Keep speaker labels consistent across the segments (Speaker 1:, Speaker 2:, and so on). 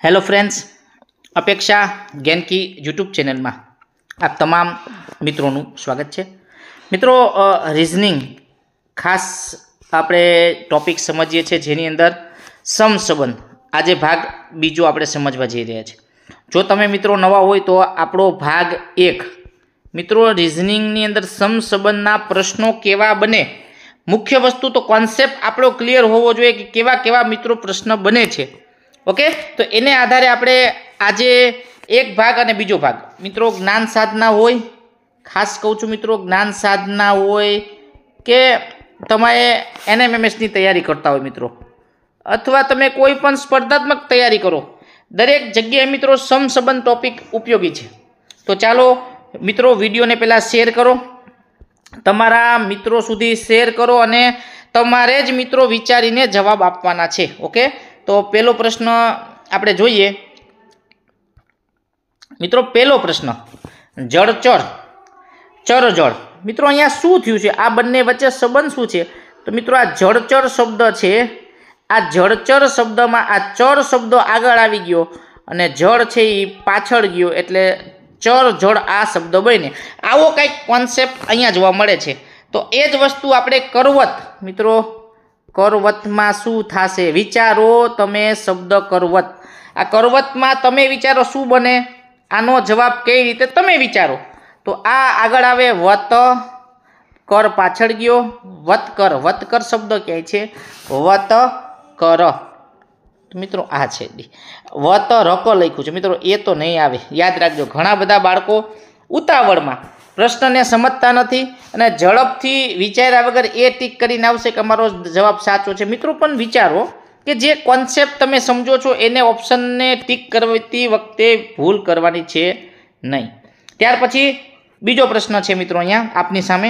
Speaker 1: Hello friends, अपेक्षा ज्ञान की यूट्यूब चैनल में आप तमाम मित्रों स्वागत है। मित्रों, रीजनिंग खास आपणे टॉपिक समझीए छे जेनी अंदर सम संबंध आज भाग बीजो आपणे समझवा जई रह्या छे। जो तमे मित्रों नवा होय तो आपणो भाग 1 मित्रों रीजनिंग नी अंदर सम संबंधना प्रश्नों केवा बने, मुख्य वस्तु तो कॉन्सेप्ट आपणो क्लियर होवो जोईए कि केवा केवा मित्रों प्रश्न बने छे। ओके, तो एने आधारे आपणे आजे एक भाग अने बीजो भाग मित्रों ज्ञान साधना होय, खास कहूँ छुं मित्रों ज्ञान साधना होय के तमारे एनएमएमएस नी तैयारी करता हो मित्रों, अथवा तमे कोई पण स्पर्धात्मक तैयारी करो, दरेक जग्याए मित्रों सम संबंध टॉपिक उपयोगी है। तो चालो मित्रों विडियो ने पहला शेर करो, तमारा मित्रों सुधी शेर करो अने तमारे ज मित्रों विचारीने जवाब आपवाना छे। ओके, तो पहलो प्रश्न आपणे जोईए मित्रों। पहलो प्रश्न जड़चर चर जड़, मित्रों अहींया शुं थयुं छे, आ बंने वच्चे संबंध शुं छे? तो मित्रों आ जड़चर शब्द छे, आ जड़चर शब्द में आ चर शब्द आगळ आवी गयो अने जड़ छे ई पाछळ गयो एटले चर जड़ आ शब्द बने। आवो कंईक कॉन्सेप्ट अहींया जोवा मळे छे। तो ए ज वस्तु आपणे करवत मित्रों, करवत में शुं थशे विचारो तमे शब्द करवत। आ करवत में तमे विचारो शुं बने, आनो जवाब कई रीते तमे विचारो। तो आ आगळ आवे वत, कर पाछळ गयो, वतकर शब्द क्या छे? वत कर। तो मित्रों आ छे वत रक लख्युं छे मित्रों, ए तो नहीं आवे, याद राखजो। घणा बधा बाळको उतावळमां प्रश्न ने समझता नहीं अने झड़पथी विचार्या वगर ए टीक करीने आवशे के अमारो जवाब साचो छे। मित्रों पण विचारो कि जे कॉन्सेप्ट तमे समझो छो एने ऑप्शन ने टीक करती वखते भूल करवानी छे नहीं। त्यार पछी बीजो प्रश्न छे मित्रों अहींया आपनी सामे,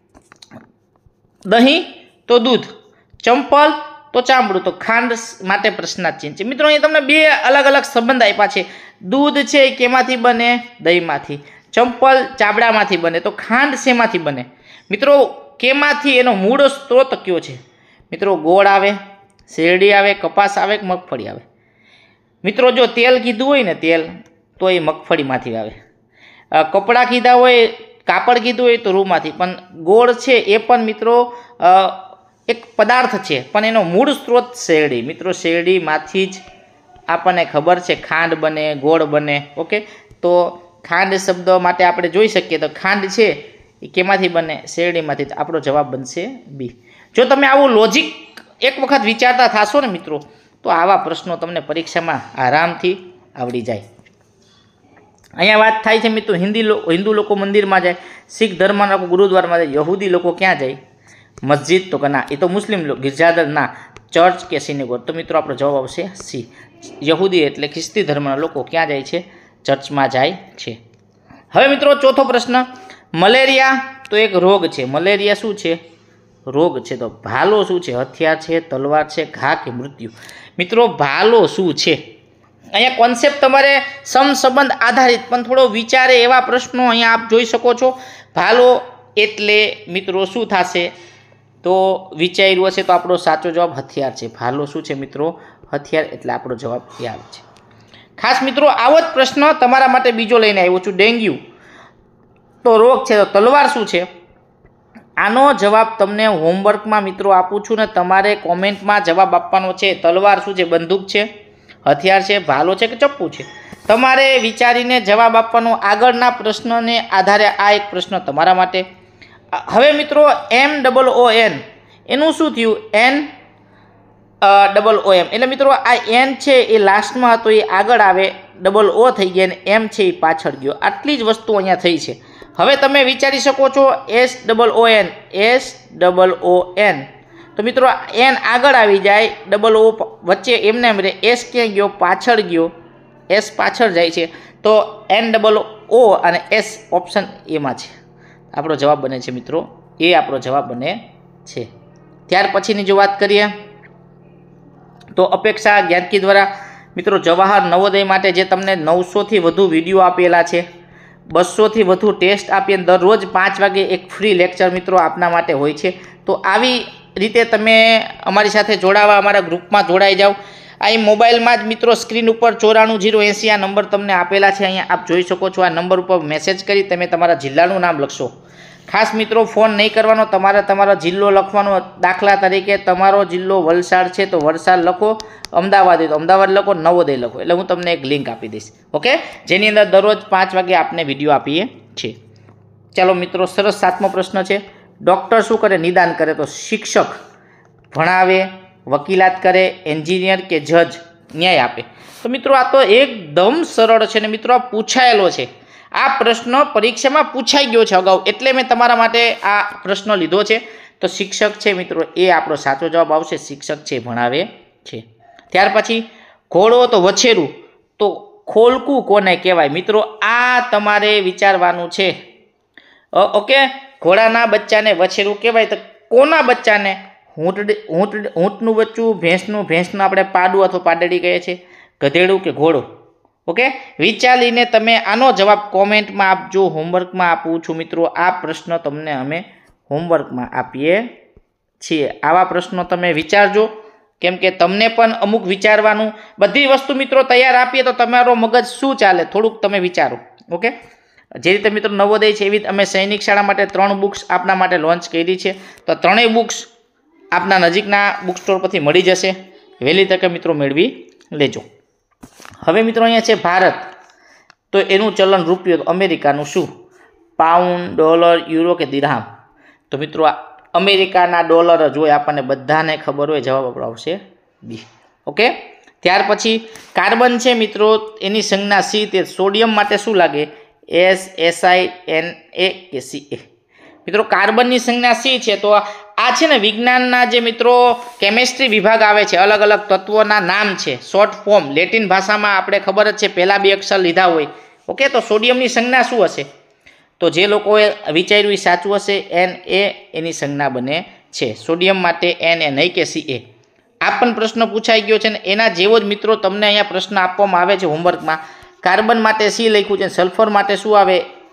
Speaker 1: दही तो दूध, चंपल तो चामड़ू, तो खांड माटे प्रश्नार्थ चिन्ह छे। मित्रों अहींया तमने बे अलग अलग संबंध आप्या छे। दूध छे केमांथी बने? दहीमांथी। चंपल चाबड़ामांथी बने, तो खांड शेमांथी बने? मित्रों केमांथी एनो मूळ स्त्रोत कयो छे? मित्रों गोळ आवे, शेरडी आवे, कपास आवे, मगफળી आवे। मित्रों जो तेल कीधुं होय ने तेल तो ए मगफળીमांथी आवे, कपड़ा कीधा होय, कापड़ कीधुं होय तो रूमांथी। पण गोळ छे ए पण मित्रों एक पदार्थ छे, पण एनो मूळ स्त्रोत शेरडी। मित्रों शेरडीमांथी ज आपणे खबर छे खांड बने, गोळ बने। ओके, तो खांड शब्द माटे आपणे जोई शकीए तो खांड छे ए केमांथी बने? शेरडीमांथी। आपणो जवाब बनशे बी। जो तमे आवुं लॉजिक एक वखत विचारता थशो ने मित्रों तो आवा प्रश्नों तमने परीक्षामां आरामथी आवड़ी जाय। अहींया वात थाय छे मित्रों हिंदू लोको मंदिरमां जाय, सीख धर्मना लोको गुरुद्वारामां जाय, यहूदी लोको क्यां जाय? मस्जिद। तो ना, ए तो मुस्लिम लोग गिरजाघर ना, चर्च के सिनेगोग। तो मित्रों आपणो जवाब आवशे सी। यहूदी एटले ख्रिस्ती धर्मना लोको क्यां जाय छे? चर्च में जाए छे। हवे मित्रों चौथो प्रश्न, मलेरिया तो एक रोग छे, मलेरिया शुं छे? रोग छे। तो भालो शुं छे? हथियार छे, तलवार छे, घा के मृत्यु? मित्रों भालो शुं छे? अहींया कॉन्सेप्ट तमारे सम संबंध आधारित पण थोड़ो विचारे एवा प्रश्नों अहींया आप जोई शको छो। भालो एटले मित्रों शुं थशे? तो विचार्युं हशे तो आपणो साचो जवाब हथियार छे। भालो शुं छे मित्रों? हथियार, एटले आपणो जवाब ए आवे छे। खास मित्रों आवो ज प्रश्न तमारा माटे बीजो लईने आव्यो छुं, डेंग्यू तो रोग छे, तो तलवार शुं छे? आनो जवाब तमने होमवर्क में मित्रों आपूं छुं ने तमारे कॉमेंट में जवाब आपवानो छे। तलवार शुं छे? बंदूक छे, हथियार छे, भालो छे के चप्पू छे? तमारे विचारीने जवाब आपवानो। आगळना प्रश्नने आधारे आ एक प्रश्न तमारा माटे। हवे मित्रों MOON एनुं शुं थयुं? NOOM एटले मित्रों आ एन छे ए लास्ट में हतो ए आगळ आवे, O थई गया ने एम छे ए पाछळ गयो। आटली ज वस्तु अहींया थई छे। हवे तमे विचारी शको छो SOON। तो मित्रों एन आगळ आवी जाय, O वच्चे एमने एम रहे, S क्यां गयो? पाछळ गयो, S पाछळ जाय छे। तो NOO अने S ऑप्शन ए मां छे। आपणो जवाब बने छे मित्रों ए आपणो जवाब बने छे। त्यार पछीनी जो वात करीए तो अपेक्षा ज्ञानकी द्वारा मित्रों जवाहर नवोदय माटे जे तमने 900 थी वधु विडियो आपेला छे, 200 थी वधु टेस्ट आपीए, दररोज 5 वागे एक फ्री लेक्चर मित्रों आपना माटे होय छे। तो आवी रीते तमे अमारी साथे जोड़ावा अमारा ग्रुप में जोड़ाई जाओ। આ મોબાઈલમાં જ મિત્રો સ્ક્રીન ઉપર 94 080 આ નંબર તમને આપેલા છે, અહીંયા આપ જોઈ શકો છો। આ નંબર ઉપર મેસેજ કરી તમે તમારા જિલ્લાનું નામ લખશો। ખાસ મિત્રો ફોન નહીં કરવાનો, તમારે તમારો જિલ્લો લખવાનો। દાખલા તરીકે તમારો જિલ્લો વલસાડ છે તો વલસાડ લખો, અમદાવાદ હોય તો અમદાવાદ લખો, નવોદય લખો, એટલે હું તમને એક લિંક આપી દઈશ, ઓકે, જેની અંદર દરરોજ 5 વાગે આપને વિડીયો આપીએ છીએ। ચાલો મિત્રો, સરસ 7મો પ્રશ્ન છે, ડૉક્ટર શું કરે? નિદાન કરે। તો શિક્ષક ભણાવે, વકીલાત કરે, એન્જિનિયર કે જજ ન્યાય આપે। તો મિત્રો આ તો એકદમ સરળ છે ને મિત્રો આ પૂછાયેલો છે। આ પ્રશ્ન પરીક્ષામાં પૂછાઈ ગયો છે અગાઉ, એટલે મેં તમારા માટે આ પ્રશ્ન લીધો છે। તો શિક્ષક છે મિત્રો એ આપણો સાચો જવાબ આવશે। શિક્ષક છે ભણાવે છે। ત્યાર પછી ઘોડો તો વછેરું, તો ખોલકું કોને કહેવાય? મિત્રો આ તમારે વિચારવાનું છે, ઓકે। ઘોડાના બચ્ચાને વછેરું કહેવાય તો કોના બચ્ચાને? ઊંટનું બચ્ચું, ભેંસનું આપણે પાડું અથવા પાડડી કહીએ છીએ, ગધેડું કે ઘોડો, ઓકે। વિચારીને તમે આનો જવાબ કોમેન્ટમાં આપજો। હોમવર્કમાં આપું છું મિત્રો, આ પ્રશ્ન તમને અમે હોમવર્કમાં આપીએ છીએ। આવા પ્રશ્નો તમે વિચારજો, કેમ કે તમને પણ અમુક વિચારવાનું, બધી વસ્તુ મિત્રો તૈયાર આપીએ તો તમારો મગજ શું ચાલે થોડુંક તમે વિચારો, ઓકે। જે રીતે મિત્રો નવોદય છે એવી અમે સૈનિક શાળા માટે 3 બુક્સ આપના માટે લોન્ચ કરી છે। તો 3 બુક્સ આપના નજીકના બુક સ્ટોર પરથી મળી જશે, વહેલી તકે મિત્રો મેળવી લેજો। હવે મિત્રો અહીંયા છે ભારત, તો એનું ચલણ રૂપિયો, તો અમેરિકાનું શું? પાઉન્ડ, ડોલર, યુરો કે દિરહામ? તો મિત્રો અમેરિકાના ડોલર જ હોય, આપણને બધાને ખબર હોય, જવાબ આપણો આવશે બી, ઓકે। ત્યાર પછી કાર્બન છે મિત્રો, એની સંજ્ઞા સી, તે સોડિયમ માટે શું લાગે? SiNA કે Ca? મિત્રો કાર્બનની સંજ્ઞા સી છે, તો આ છે ને વિજ્ઞાનના જે મિત્રો કેમેસ્ટ્રી વિભાગ આવે છે, અલગ અલગ તત્વોના નામ છે, શોર્ટ ફોર્મ, લેટિન ભાષામાં આપણે ખબર જ છે, પહેલા 2 અક્ષર લીધા હોય, ઓકે। તો સોડિયમની સંજ્ઞા શું હશે? તો જે લોકોએ વિચાર્યું એ સાચું હશે, Na એની સંજ્ઞા બને છે, સોડિયમ માટે Na નહીં કે Ca। આ પણ પ્રશ્ન પૂછાઈ ગયો છે ને એના જેવો જ મિત્રો તમને અહીંયા પ્રશ્ન આપવામાં આવે છે હોમવર્કમાં। કાર્બન માટે સી લખ્યું છે, સલ્ફર માટે શું આવે?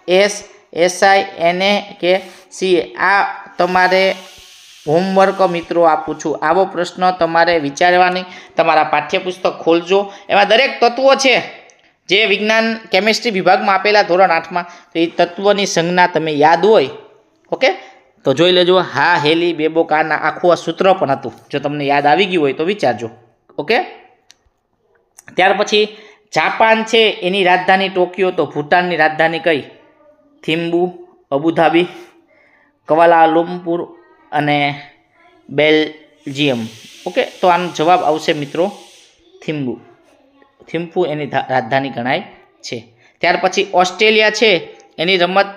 Speaker 1: SiNA કે Ca? આ તમારે હોમવર્ક મિત્રો આપું છું, આવો પ્રશ્ન તમારે વિચારવાની, તમારા પાઠ્યપુસ્તક ખોલજો, એમાં દરેક તત્વો છે જે વિજ્ઞાન કેમેસ્ટ્રી વિભાગમાં આપેલા ધોરણ 8માં, તો એ તત્વની સંજ્ઞા તમે યાદ હોય, ઓકે, તો જોઈ લેજો। હા હેલી બેબો કાના આખું આ સૂત્ર પણ હતું, જો તમને યાદ આવી ગયું હોય તો વિચારજો, ઓકે। ત્યાર પછી જાપાન છે એની રાજધાની ટોક્યો, તો ભૂટાનની રાજધાની કઈ? થિમ્બુ, અબુધાબી, કવાલાલુમ્પુર અને બેલ્જિયમ, ઓકે। તો આનો જવાબ આવશે મિત્રો થિમ્પુ એની રાજધાની ગણાય છે। ત્યાર પછી ઓસ્ટ્રેલિયા છે એની રમત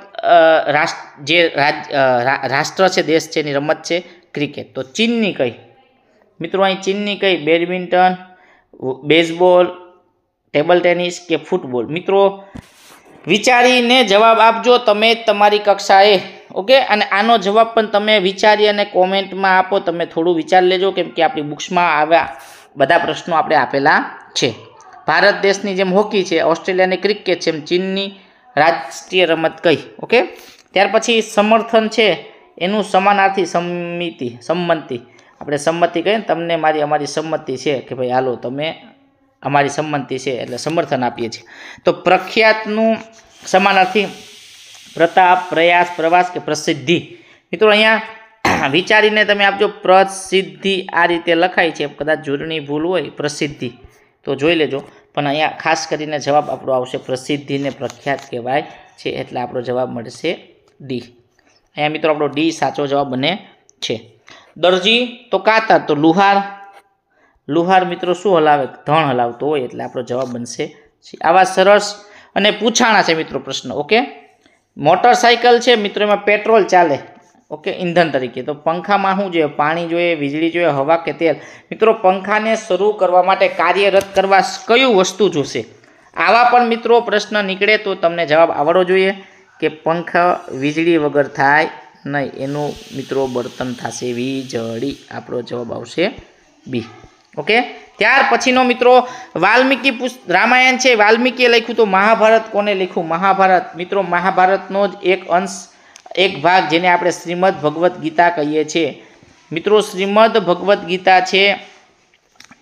Speaker 1: રાષ્ટ્ર છે, દેશ છે, એની રમત છે ક્રિકેટ, તો ચીનની કઈ? મિત્રો અહીં ચીનની કઈ? બેડમિન્ટન, બેઝબોલ, ટેબલ ટેનિસ કે ફૂટબોલ? મિત્રો વિચારીને જવાબ આપજો તમે તમારી કક્ષાએ, ઓકે। અને આનો જવાબ પણ તમે વિચારી અને કોમેન્ટમાં આપો, તમે થોડું વિચાર લેજો, કેમ કે આપણી બુક્સમાં આવ્યા બધા પ્રશ્નો આપણે આપેલા છે। ભારત દેશની જેમ હોકી છે, ઓસ્ટ્રેલિયાની ક્રિકેટ છે, એમ ચીનની રાષ્ટ્રીય રમત કઈ? ઓકે। ત્યાર પછી સમર્થન છે એનું સમાનાર્થી સંમતિ, આપણે સંમતિ કહીએ ને, તમને અમારી સંમતિ છે કે ભાઈ હાલો તમે અમારી સંમતિ છે એટલે સમર્થન આપીએ છીએ। તો પ્રખ્યાતનું સમાનાર્થી પ્રતાપ, પ્રયાસ, પ્રવાસ કે પ્રસિદ્ધિ? મિત્રો અહીંયા વિચારીને તમે આપજો, પ્રસિદ્ધિ આ રીતે લખાય છે, કદાચ જોડણી ભૂલ હોય, પ્રસિદ્ધિ તો જોઈ લેજો, પણ અહીંયા ખાસ કરીને જવાબ આપણો આવશે પ્રસિદ્ધિને પ્રખ્યાત કહેવાય છે, એટલે આપણો જવાબ મળશે ડી। અહીંયા મિત્રો આપણો ડી સાચો જવાબ બને છે। દરજી તો કાતર, તો લુહાર મિત્રો શું હલાવે? ધણ હલાવતો હોય, એટલે આપણો જવાબ બનશે C। આવા સરસ અને પૂછાણા છે મિત્રો પ્રશ્ન, ઓકે। મોટરસાઇકલ છે મિત્રો, એમાં પેટ્રોલ ચાલે, ઓકે, ઈંધણ તરીકે, તો પંખામાં શું જોઈએ? પાણી જોઈએ, વીજળી જોઈએ, હવા કે તેલ? મિત્રો પંખાને શરૂ કરવા માટે, કાર્યરત કરવા કયું વસ્તુ જોશે? આવા પણ મિત્રો પ્રશ્ન નીકળે તો તમને જવાબ આવડવો જોઈએ કે પંખા વીજળી વગર થાય નહીં, એનું મિત્રો બળતણ થશે વીજળી, આપણો જવાબ આવશે બી, ઓકે। ત્યાર પછીનો મિત્રો વાલ્મીકી રામાયણ છે, વાલ્મીકીએ લખ્યું, તો મહાભારત કોને લખ્યું? મહાભારત મિત્રો મહાભારતનો જ એક અંશ, એક ભાગ, જેને આપણે શ્રીમદ ભગવદ્ ગીતા કહીએ છીએ। મિત્રો શ્રીમદ ભગવદ્ ગીતા છે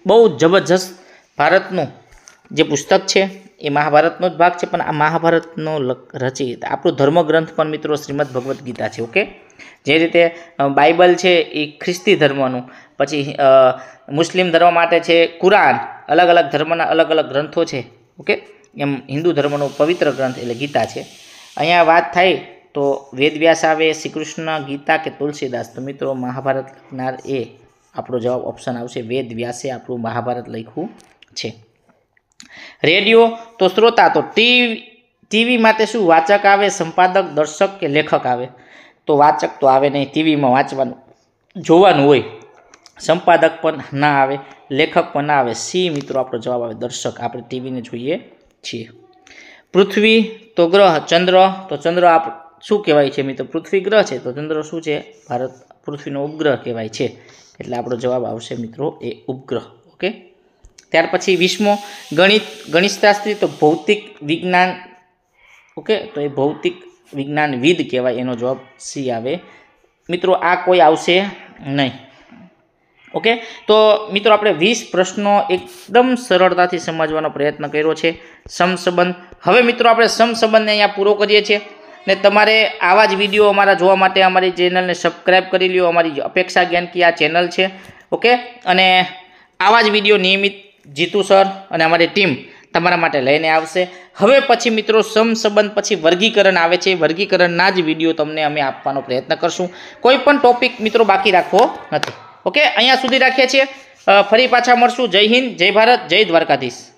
Speaker 1: બહુ જબરજસ્ત ભારતનું જે પુસ્તક છે એ મહાભારતનો જ ભાગ છે, પણ આ મહાભારતનો રચિત આપણું ધર્મગ્રંથ પણ મિત્રો શ્રીમદ ભગવદ્ ગીતા છે. ઓકે, જે રીતે બાઇબલ છે એ ખ્રિસ્તી ધર્મનું, પછી મુસ્લિમ ધર્મ માટે છે કુરાન, અલગ અલગ ધર્મના અલગ અલગ ગ્રંથો છે. ઓકે, એમ હિન્દુ ધર્મનો પવિત્ર ગ્રંથ એટલે ગીતા છે. અહીંયા વાત થાય તો વેદવ્યાસ આવે, શ્રી કૃષ્ણ, ગીતા કે તુલસીદાસ? તો મિત્રો મહાભારત લખનાર એ આપણો જવાબ ઓપ્શન આવશે, વેદ વ્યાસે આપણું મહાભારત લખ્યું છે. રેડિયો તો શ્રોતા, તો ટીવી માટે શું વાચક આવે, સંપાદક, દર્શક કે લેખક આવે? તો વાચક તો આવે નહીં, ટીવીમાં વાંચવાનું જોવાનું હોય. સંપાદક પણ ના આવે, લેખક પણ ના આવે. સી મિત્રો આપણો જવાબ આવે દર્શક. આપણે ટીવીને જોઈએ છીએ. પૃથ્વી તો ગ્રહ, ચંદ્ર તો ચંદ્ર શું કહેવાય છે મિત્રો? પૃથ્વી ગ્રહ છે, તો ચંદ્ર શું છે? ભારત પૃથ્વીનો ઉપગ્રહ કહેવાય છે. એટલે આપણો જવાબ આવશે મિત્રો એ ઉપગ્રહ. ઓકે, ત્યાર પછી 20મો ગણિતશાસ્ત્રી તો ભૌતિક વિજ્ઞાન. ઓકે, તો એ ભૌતિક વિજ્ઞાનવિદ કહેવાય, એનો જવાબ સી આવે. મિત્રો આ કોઈ આવશે નહીં. ઓકે, તો મિત્રો આપણે 20 પ્રશ્નો એકદમ સરળતાથી સમજવાનો પ્રયત્ન કર્યો છે. સમસંબંધ. હવે મિત્રો આપણે સમસંબંધને અહીંયા પૂરો કરીએ છીએ. ને તમારે આવા જ વિડીયો અમારા જોવા માટે અમારી ચેનલને સબસ્ક્રાઈબ કરી લ્યો. અમારી અપેક્ષા જ્ઞાન કી આ ચેનલ છે. ઓકે, અને આવા જ વિડીયો નિયમિત જીતુ સર અને અમારી ટીમ તમારા માટે લઈને આવશે. હવે પછી મિત્રો સમસંબંધ પછી વર્ગીકરણ આવે છે. વર્ગીકરણના જ વિડીયો તમને અમે આપવાનો પ્રયત્ન કરશું. કોઈ પણ ટોપિક મિત્રો બાકી રાખવો નથી. ઓકે, અહીંયા સુધી રાખીએ છીએ. ફરી પાછા મળશું. જય હિન્દ, જય ભારત, જય દ્વારકાધીશ.